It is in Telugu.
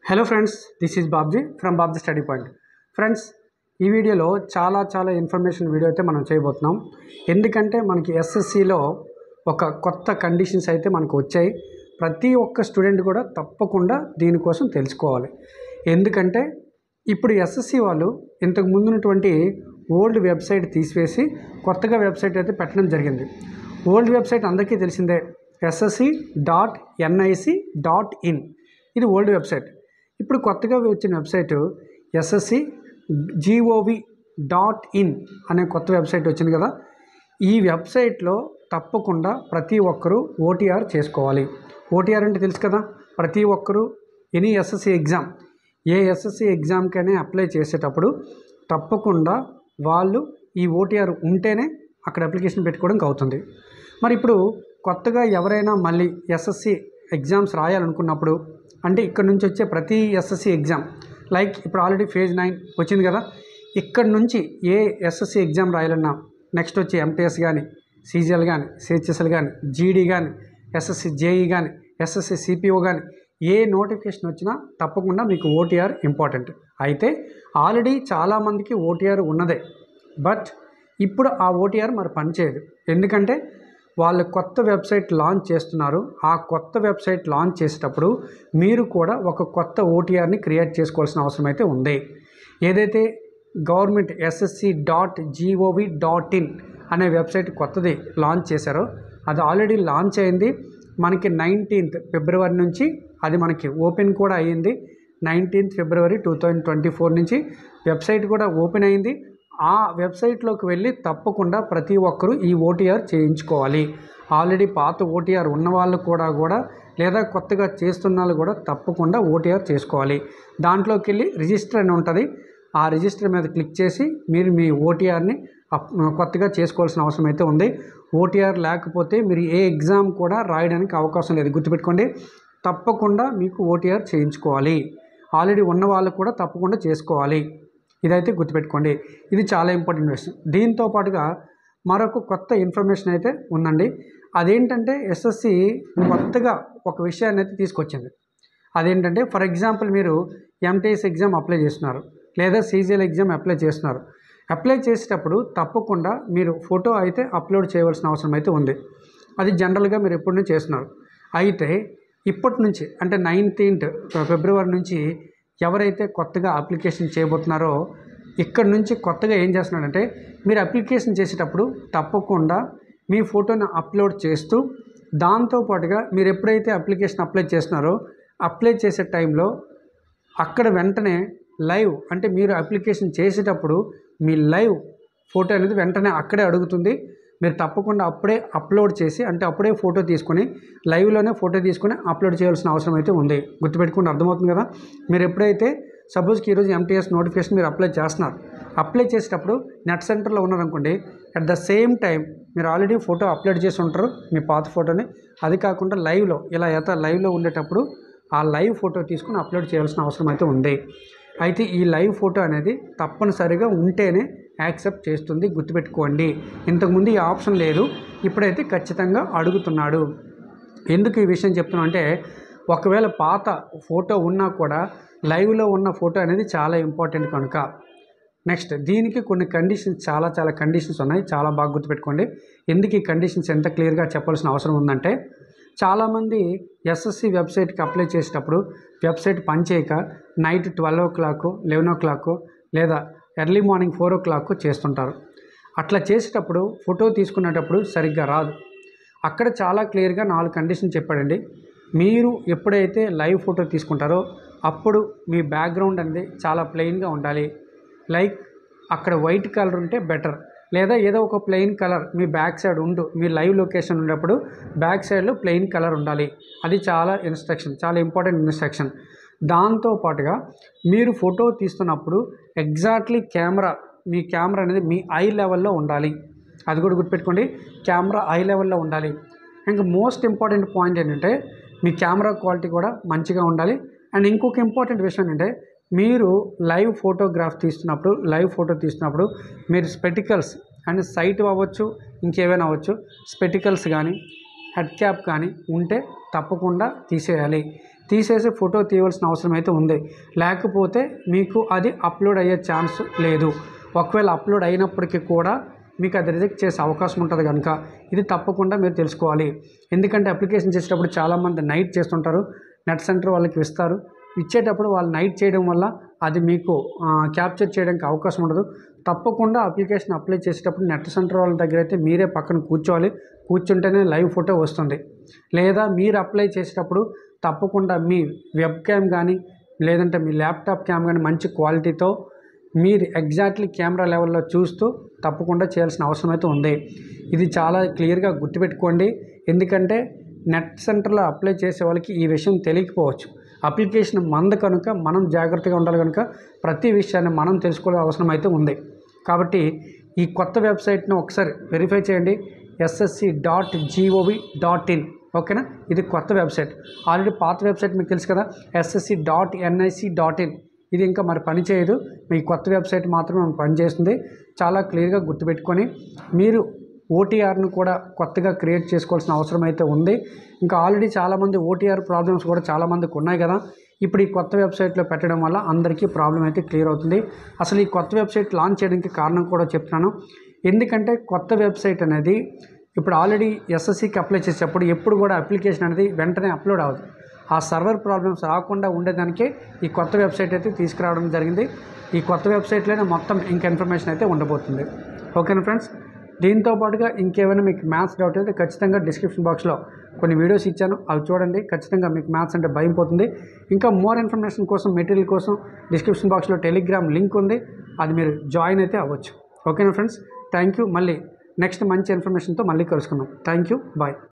Hello friends, this is Babji from Babji study point. Friends, ఈ వీడియోలో చాలా ఇన్ఫర్మేషన్ వీడియో అయితే మనం చేయబోతున్నాం. ఎందుకంటే మనకి ఎస్ఎస్సిలో ఒక కొత్త కండిషన్స్ అయితే మనకు వచ్చాయి. ప్రతి ఒక్క స్టూడెంట్ కూడా తప్పకుండా దీనికోసం తెలుసుకోవాలి. ఎందుకంటే ఇప్పుడు ఎస్ఎస్సి వాళ్ళు ఇంతకు ముందున్నటువంటి ఓల్డ్ వెబ్సైట్ తీసివేసి కొత్తగా వెబ్సైట్ అయితే పెట్టడం జరిగింది. ఓల్డ్ వెబ్సైట్ అందరికీ తెలిసిందే, ssc.nic.in. ఇది ఓల్డ్ వెబ్సైట్. ఇప్పుడు కొత్తగా వచ్చిన వెబ్సైటు ssc.gov.in అనే కొత్త వెబ్సైట్ వచ్చింది కదా. ఈ వెబ్సైట్లో తప్పకుండా ప్రతి ఒక్కరూ ఓటీఆర్ చేసుకోవాలి. ఓటీఆర్ అంటే తెలుసు కదా, ప్రతి ఒక్కరూ any SSC exam, a SSC ఎగ్జామ్కైనా అప్లై చేసేటప్పుడు తప్పకుండా వాళ్ళు ఈ ఓటీఆర్ ఉంటేనే అక్కడ అప్లికేషన్ పెట్టుకోవడానికి అవుతుంది. మరి ఇప్పుడు కొత్తగా ఎవరైనా మళ్ళీ ఎస్ఎస్సి ఎగ్జామ్స్ రాయాలనుకున్నప్పుడు, అంటే ఇక్కడ నుంచి వచ్చే ప్రతి ఎస్ఎస్సి ఎగ్జామ్, లైక్ ఇప్పుడు ఆల్రెడీ ఫేజ్ 9 వచ్చింది కదా, ఇక్కడ నుంచి ఏ ఎస్ఎస్సి ఎగ్జామ్ రాయాలన్నా, నెక్స్ట్ వచ్చి ఎంటీఎస్ కానీ, సీజీఎల్ కానీ, సిహెచ్ఎస్ఎల్ కానీ, జీడీ కానీ, ఎస్ఎస్సి జేఈ కానీ, ఎస్ఎస్సి సిపిఓ కానీ, ఏ నోటిఫికేషన్ వచ్చినా తప్పకుండా మీకు ఓటీఆర్ ఇంపార్టెంట్. అయితే ఆల్రెడీ చాలామందికి ఓటీఆర్ ఉన్నదే, బట్ ఇప్పుడు ఆ ఓటీఆర్ మరి పనిచేయదు. ఎందుకంటే వాళ్ళు కొత్త వెబ్సైట్ లాంచ్ చేస్తున్నారు. ఆ కొత్త వెబ్సైట్ లాంచ్ చేసేటప్పుడు మీరు కూడా ఒక కొత్త ఓటీఆర్ని క్రియేట్ చేసుకోవాల్సిన అవసరం అయితే ఉంది. ఏదైతే గవర్నమెంట్ ssc.gov.in అనే వెబ్సైట్ కొత్తది లాంచ్ చేశారో అది ఆల్రెడీ లాంచ్ అయింది. మనకి 19th ఫిబ్రవరి నుంచి అది మనకి ఓపెన్ కూడా అయ్యింది. 19th ఫిబ్రవరి 2024 నుంచి వెబ్సైట్ కూడా ఓపెన్ అయింది. ఆ వెబ్సైట్లోకి వెళ్ళి తప్పకుండా ప్రతి ఒక్కరూ ఈ ఓటీఆర్ చేయించుకోవాలి. ఆల్రెడీ పాత ఓటీఆర్ ఉన్న వాళ్ళు కూడా లేదా కొత్తగా చేస్తున్న వాళ్ళు కూడా తప్పకుండా ఓటీఆర్ చేసుకోవాలి. దాంట్లోకి వెళ్ళి రిజిస్టర్ అని ఉంటుంది. ఆ రిజిస్టర్ మీద క్లిక్ చేసి మీరు మీ ఓటీఆర్ని కొత్తగా చేసుకోవాల్సిన అవసరం అయితే ఉంది. ఓటీఆర్ లేకపోతే మీరు ఏ ఎగ్జామ్ కూడా రాయడానికి అవకాశం లేదు. గుర్తుపెట్టుకోండి, తప్పకుండా మీకు ఓటీఆర్ చేయించుకోవాలి. ఆల్రెడీ ఉన్న వాళ్ళు కూడా తప్పకుండా చేసుకోవాలి. ఇదైతే గుర్తుపెట్టుకోండి, ఇది చాలా ఇంపార్టెంట్ విషయం. దీంతో పాటుగా మరొక కొత్త ఇన్ఫర్మేషన్ అయితే ఉందండి. అదేంటంటే ఎస్ఎస్సి కొత్తగా ఒక విషయాన్ని అయితే తీసుకొచ్చింది. అదేంటంటే, ఫర్ ఎగ్జాంపుల్ మీరు ఎంటీఎస్ ఎగ్జామ్ అప్లై చేస్తున్నారు, లేదా సీజీఎల్ ఎగ్జామ్ అప్లై చేస్తున్నారు. అప్లై చేసేటప్పుడు తప్పకుండా మీరు ఫోటో అయితే అప్లోడ్ చేయవలసిన అవసరం అయితే ఉంది. అది జనరల్గా మీరు ఎప్పటి నుంచి చేస్తున్నారు. అయితే ఇప్పటి నుంచి అంటే 19th ఫిబ్రవరి నుంచి ఎవరైతే కొత్తగా అప్లికేషన్ చేయబోతున్నారో ఇక్కడ నుంచి కొత్తగా ఏం చేస్తున్నాడంటే, మీరు అప్లికేషన్ చేసేటప్పుడు తప్పకుండా మీ ఫోటోని అప్లోడ్ చేస్తూ, దాంతోపాటుగా మీరు ఎప్పుడైతే అప్లికేషన్ అప్లై చేస్తున్నారో అప్లై చేసే టైంలో అక్కడ వెంటనే లైవ్, అంటే మీరు అప్లికేషన్ చేసేటప్పుడు మీ లైవ్ ఫోటో అనేది వెంటనే అక్కడే అడుగుతుంది. మీరు తప్పకుండా అప్పుడే అప్లోడ్ చేసి, అంటే అప్పుడే ఫోటో తీసుకొని లైవ్లోనే ఫోటో తీసుకొని అప్లోడ్ చేయాల్సిన అవసరం అయితే ఉంది. గుర్తుపెట్టుకుంటే అర్థమవుతుంది కదా. మీరు ఎప్పుడైతే సపోజ్కి ఈరోజు ఎంటీఎస్ నోటిఫికేషన్ మీరు అప్లై చేస్తున్నారు, అప్లై చేసేటప్పుడు నెట్ సెంటర్లో ఉన్నారనుకోండి, అట్ ద సేమ్ టైం మీరు ఆల్రెడీ ఫోటో అప్లోడ్ చేసి ఉంటారు మీ పాత ఫోటోని. అది కాకుండా లైవ్లో లైవ్లో ఉండేటప్పుడు ఆ లైవ్ ఫోటో తీసుకుని అప్లోడ్ చేయాల్సిన అవసరం అయితే ఉంది. అయితే ఈ లైవ్ ఫోటో అనేది తప్పనిసరిగా ఉంటేనే యాక్సెప్ట్ చేస్తుంది. గుర్తుపెట్టుకోండి, ఇంతకుముందు ఈ ఆప్షన్ లేదు, ఇప్పుడైతే ఖచ్చితంగా అడుగుతున్నాడు. ఎందుకు ఈ విషయం చెప్తున్నా అంటే, ఒకవేళ పాత ఫోటో ఉన్నా కూడా లైవ్లో ఉన్న ఫోటో అనేది చాలా ఇంపార్టెంట్ కనుక. నెక్స్ట్ దీనికి కొన్ని కండిషన్స్, చాలా కండిషన్స్ ఉన్నాయి. చాలా బాగా గుర్తుపెట్టుకోండి. ఎందుకు ఈ కండిషన్స్ ఎంత క్లియర్గా చెప్పాల్సిన అవసరం ఉందంటే, చాలామంది ఎస్ఎస్సి వెబ్సైట్కి అప్లై చేసేటప్పుడు వెబ్సైట్ పనిచేయక నైట్ 12 o'clock 11 o'clock లేదా ఎర్లీ మార్నింగ్ 4 o'clock చేస్తుంటారు. అట్లా చేసేటప్పుడు ఫోటో తీసుకునేటప్పుడు సరిగ్గా రాదు. అక్కడ చాలా క్లియర్గా 4 కండిషన్ చెప్పాడండి. మీరు ఎప్పుడైతే లైవ్ ఫోటో తీసుకుంటారో అప్పుడు మీ బ్యాక్గ్రౌండ్ అనేది చాలా ప్లెయిన్గా ఉండాలి. లైక్ అక్కడ వైట్ కలర్ ఉంటే బెటర్, లేదా ఏదో ఒక ప్లెయిన్ కలర్ మీ బ్యాక్ సైడ్ మీ లైవ్ లొకేషన్ ఉన్నప్పుడు బ్యాక్ సైడ్లో ప్లెయిన్ కలర్ ఉండాలి. అది చాలా ఇంపార్టెంట్ ఇన్స్ట్రక్షన్. దాంతోపాటుగా మీరు ఫోటో తీస్తున్నప్పుడు ఎగ్జాక్ట్లీ మీ కెమెరా అనేది మీ ఐ లెవెల్లో ఉండాలి. అది కూడా గుర్తుపెట్టుకోండి, కెమెరా ఐ లెవెల్లో ఉండాలి. ఇంకా మోస్ట్ ఇంపార్టెంట్ పాయింట్ ఏంటంటే, మీ కెమెరా క్వాలిటీ కూడా మంచిగా ఉండాలి. అండ్ ఇంకొక ఇంపార్టెంట్ విషయం ఏంటంటే, మీరు లైవ్ ఫోటో తీస్తున్నప్పుడు మీరు స్పెటికల్స్ అండ్ సైట్ అవ్వచ్చు, ఇంకేమైనా అవ్వచ్చు, స్పెటికల్స్ కానీ హెడ్ క్యాప్ కానీ ఉంటే తప్పకుండా తీసేయాలి. తీసేసి ఫోటో తీయవలసిన అవసరం అయితే ఉంది. లేకపోతే మీకు అది అప్లోడ్ అయ్యే ఛాన్స్ లేదు. ఒకవేళ అప్లోడ్ అయినప్పటికీ కూడా మీకు అది రిజెక్ట్ చేసే అవకాశం ఉంటుంది కనుక ఇది తప్పకుండా మీరు తెలుసుకోవాలి. ఎందుకంటే అప్లికేషన్ చేసేటప్పుడు చాలామంది నైట్ చేస్తుంటారు. నెట్ సెంటర్ వాళ్ళకి ఇస్తారు. ఇచ్చేటప్పుడు వాళ్ళు నైట్ చేయడం వల్ల అది మీకు క్యాప్చర్ చేయడానికి అవకాశం ఉండదు. తప్పకుండా అప్లికేషన్ అప్లై చేసేటప్పుడు నెట్ సెంటర్ వాళ్ళ దగ్గర అయితే మీరే పక్కన కూర్చోవాలి. కూర్చుంటేనే లైవ్ ఫోటో వస్తుంది. లేదా మీరు అప్లై చేసేటప్పుడు తప్పకుండా మీ వెబ్ క్యామ్ కానీ లేదంటే మీ ల్యాప్టాప్ క్యామ్ కానీ మంచి క్వాలిటీతో మీరు ఎగ్జాక్ట్లీ కెమెరా లెవెల్లో చూస్తూ తప్పకుండా చేయాల్సిన అవసరం అయితే ఉంది. ఇది చాలా క్లియర్గా గుర్తుపెట్టుకోండి. ఎందుకంటే నెట్ సెంటర్లో అప్లై చేసే వాళ్ళకి ఈ విషయం తెలియకపోవచ్చు. అప్లికేషన్ మంది కనుక మనం జాగ్రత్తగా ఉండాలి కనుక ప్రతి విషయాన్ని మనం తెలుసుకోవాల్సిన అవసరం అయితే ఉంది. కాబట్టి ఈ కొత్త వెబ్సైట్ను ఒకసారి వెరిఫై చేయండి. ssc.gov.in ఓకేనా. ఇది కొత్త వెబ్సైట్. ఆల్రెడీ పాత వెబ్సైట్ మీకు తెలుసు కదా, ssc.nic.in. ఇది ఇంకా మరి పని చేయదు. మీ కొత్త వెబ్సైట్ మాత్రమే పనిచేస్తుంది. చాలా క్లియర్గా గుర్తుపెట్టుకొని మీరు ఓటీఆర్ను కూడా కొత్తగా క్రియేట్ చేసుకోవాల్సిన అవసరం అయితే ఉంది. ఇంకా ఆల్రెడీ చాలామంది ఓటీఆర్ ప్రాబ్లమ్స్ కూడా చాలామందికి ఉన్నాయి కదా. ఇప్పుడు ఈ కొత్త వెబ్సైట్లో పెట్టడం వల్ల అందరికీ ప్రాబ్లం అయితే క్లియర్ అవుతుంది. అసలు ఈ కొత్త వెబ్సైట్ లాంచ్ చేయడానికి కారణం కూడా చెప్తున్నాను. ఎందుకంటే కొత్త వెబ్సైట్ అనేది ఇప్పుడు ఆల్రెడీ ఎస్ఎస్సికి అప్లై చేసేటప్పుడు ఎప్పుడు కూడా అప్లికేషన్ అనేది వెంటనే అప్లోడ్ అవ్వదు. ఆ సర్వర్ ప్రాబ్లమ్స్ రాకుండా ఉండేదానికే ఈ కొత్త వెబ్సైట్ అయితే తీసుకురావడం జరిగింది. ఈ కొత్త వెబ్సైట్లోనే మొత్తం ఇంక ఇన్ఫర్మేషన్ అయితే ఉండబోతుంది. ఓకేనా ఫ్రెండ్స్. దీంతో పాటుగా ఇంకేమైనా మీకు మ్యాథ్స్ డౌట్ అయితే ఖచ్చితంగా డిస్క్రిప్షన్ బాక్స్లో కొన్ని వీడియోస్ ఇచ్చాను, అవి చూడండి. ఖచ్చితంగా మీకు మ్యాథ్స్ అంటే భయం పోతుంది. ఇంకా మోర్ ఇన్ఫర్మేషన్ కోసం, మెటీరియల్ కోసం డిస్క్రిప్షన్ బాక్స్లో టెలిగ్రామ్ లింక్ ఉంది, అది మీరు జాయిన్ అయితే అవ్వచ్చు. ఓకేనా ఫ్రెండ్స్. Thank you. మళ్ళీ నెక్స్ట్ మంచి ఇన్ఫర్మేషన్తో మళ్ళీ కలుసుకుందాం. Thank you. బాయ్.